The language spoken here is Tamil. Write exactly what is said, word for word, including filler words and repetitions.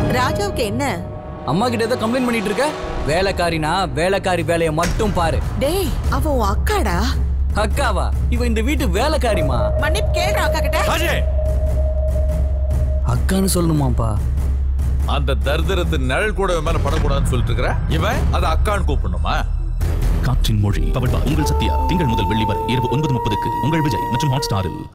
ராஜாவுக்கு என்ன? அம்மா கிட்ட ஏதோ கம்ப்ளைண்ட் பண்ணிட்டு இருக்க? வேலைக்காரினா வேலைக்காரி வேலையை மட்டும் பாரு. டேய், அவ உன் அக்காடா. அக்காவா? இவ இந்த வீட்டு வேலைக்காரிமா. மன்னிப்பு கேளுடா அக்கா கிட்ட. அஜய், அக்கான்னு சொல்லணுமாப்பா? அந்த தர்தரத்து நிழல் கூட மேல படக்கூடாதுன்னு சொல்லிட்டு இருக்கிற இவன் அதை அக்கான்னு கூப்பிடணுமா? காற்றின் மொழி பவர்பா உங்கள் சத்யா திங்கள் முதல் வெள்ளி வரை இரவு ஒன்பது முப்பதுக்கு உங்கள் விஜய் மற்றும் ஹாட் ஸ்டாரில்.